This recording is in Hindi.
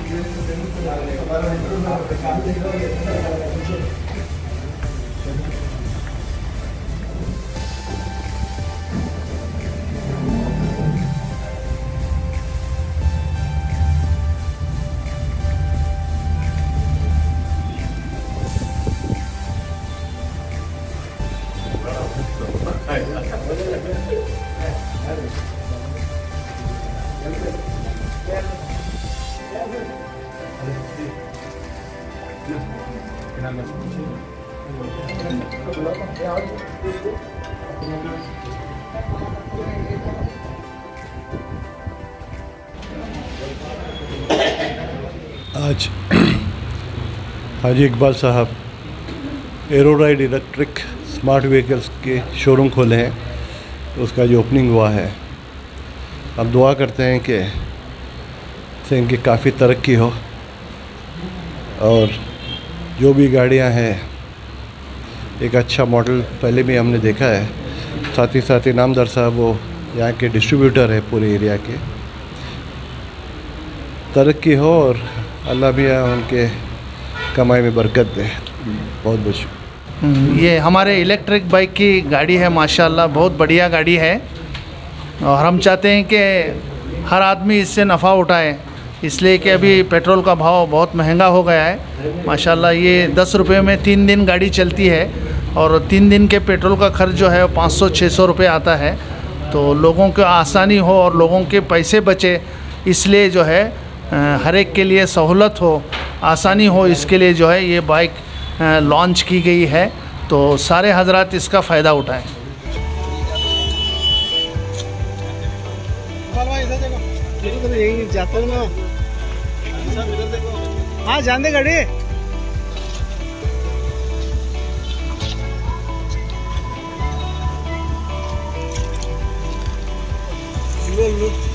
आज हाजी इकबाल साहब एरोराइड इलेक्ट्रिक स्मार्ट व्हीकल्स के शोरूम खोले हैं, तो उसका जो ओपनिंग हुआ है, हम दुआ करते हैं कि से इनकी काफ़ी तरक्की हो और जो भी गाड़ियां हैं एक अच्छा मॉडल पहले भी हमने देखा है। साथ ही इनामदार साहब वो यहाँ के डिस्ट्रीब्यूटर है पूरे एरिया के। तरक्की हो और अल्लाह भी उनके कमाई में बरकत दे। बहुत बहुत शुक्रिया। ये हमारे इलेक्ट्रिक बाइक की गाड़ी है, माशाल्लाह बहुत बढ़िया गाड़ी है और हम चाहते हैं कि हर आदमी इससे नफ़ा उठाए, इसलिए कि अभी पेट्रोल का भाव बहुत महंगा हो गया है। माशाल्लाह ये 10 रुपये में 3 दिन गाड़ी चलती है और 3 दिन के पेट्रोल का खर्च जो है 500-600 रुपये आता है। तो लोगों को आसानी हो और लोगों के पैसे बचे, इसलिए जो है हर एक के लिए सहूलत हो, आसानी हो, इसके लिए जो है ये बाइक लॉन्च की गई है। तो सारे हजरात इसका फ़ायदा उठाएं। जाते ना, हाँ जान दे गाड़ी।